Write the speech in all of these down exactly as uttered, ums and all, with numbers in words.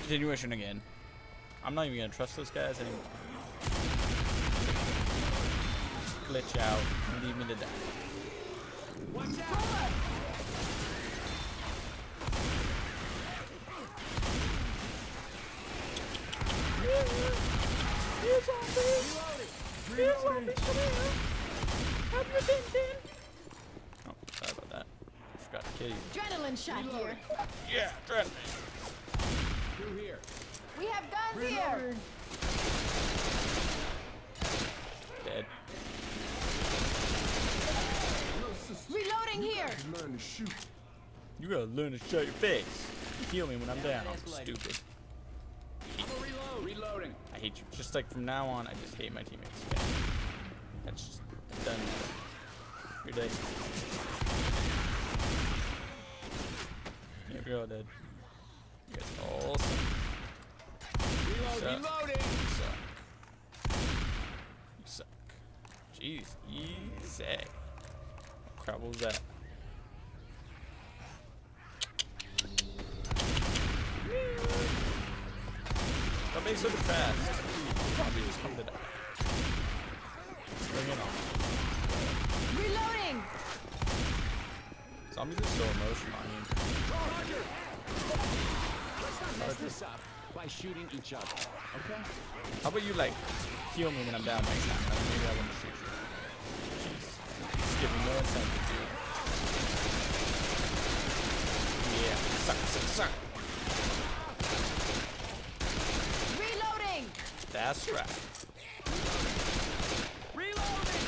Continuation again. I'm not even gonna trust those guys anymore. Glitch out and leave me to die. Watch out! Here's zombies! Here's zombies! Come here! Have you been dead? Oh, sorry about that. I forgot to kill you. Adrenaline shot here. Yeah, adrenaline. Through here. We have guns here. Dead. Reloading here. Learn to shoot. You gotta learn to show your face. Heal me when I'm down. Stupid. I'm a reload. Reloading. I hate you. Just like from now on, I just hate my teammates. Yeah. That's just done. You're dead. Yeah, you're all dead. You guys all suck. Reload. Suck. Reloading. You suck. You suck. Jeez. Easy. What crap was that? Don't make so fast. Probably just come to die. Bring it on. Reloading. Zombies are so emotional. I mean, Let's not mess this up by shooting each other. Okay? how about you like heal me when I'm down next time? Like, maybe I wouldn't shoot you. Jeez. Just give me no incentive, dude. Yeah. Suck, suck, suck. Reloading. That's right. Reloading.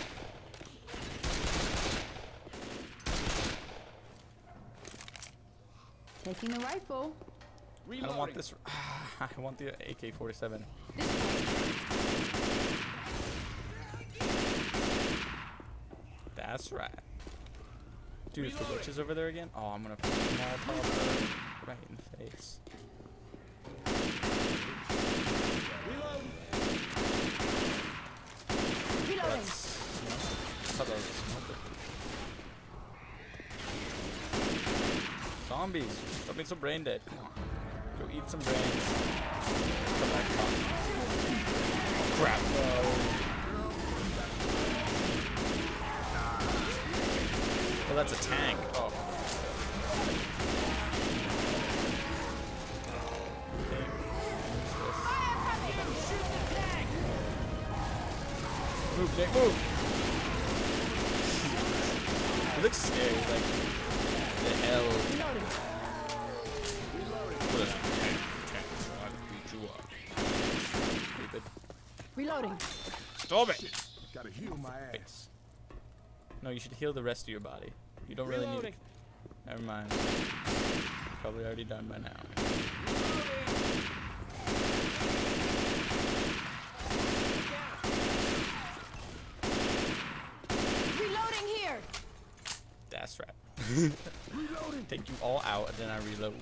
Taking the rifle. I don't want this. I want the A K forty-seven. That's right. Dude, if the witch is over there again, oh, I'm gonna fucking Molotov her right in the face. Reload. Reloading. That's, you know, I thought that was a smoker. Zombies, stop being so brain dead. Come on, go eat some brains. Come back, come on. Oh crap! No. Oh, that's a tank. Oh. Move, Nick, move! He looks scary, like, the hell? Reloading. What is tank? Tank, try to beat you up. Stupid. Reloading. Stop it! Gotta heal my ass. No, you should heal the rest of your body. You don't really need it. Never mind. Probably already done by now. Reloading here. That's right. Take you all out and then I reload.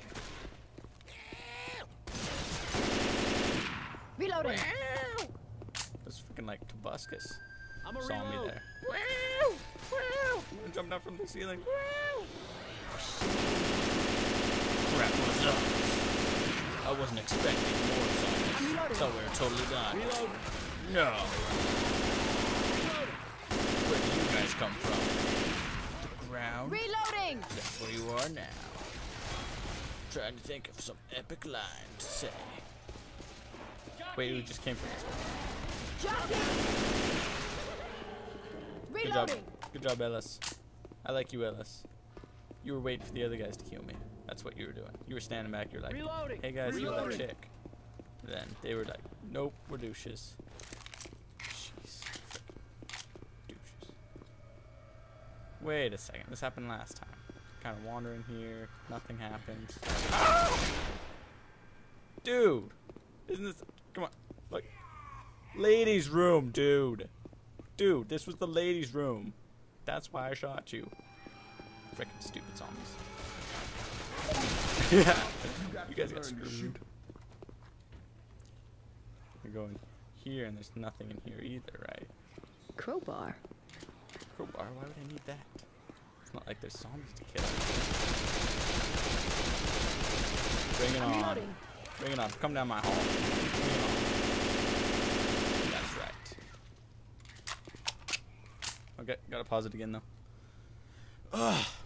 Reloading. That's freaking like Tobuscus. I'm a Saw me reload. there. Wow! Wow! I jumped out from the ceiling. Wow! Crap, what's up? I wasn't expecting more zombies. So we're totally done. Reload. No. Where do you guys come from? The ground? Reloading. That's where you are now. Trying to think of some epic line to say. Wait, we just came from this one. Jockey. Good job. Reloading. Good job, Ellis. I like you, Ellis. You were waiting for the other guys to heal me. That's what you were doing. You were standing back. You're like, Reloading. hey guys, heal that Reloading. chick. Then they were like, nope, we're douches. Jeez. Douches. Wait a second. This happened last time. Kind of wandering here. Nothing happens. Dude! Isn't this... Come on. Look. Ladies' room, dude. Dude, this was the ladies' room. That's why I shot you. Freaking stupid zombies. Yeah. You guys got screwed. You're going here and there's nothing in here either, right? Crowbar. Crowbar? Why would I need that? It's not like there's zombies to kill. Bring it on. Reloading. Bring it on. Come down my hall. Bring it on. That's right. Okay, gotta pause it again though. Ugh.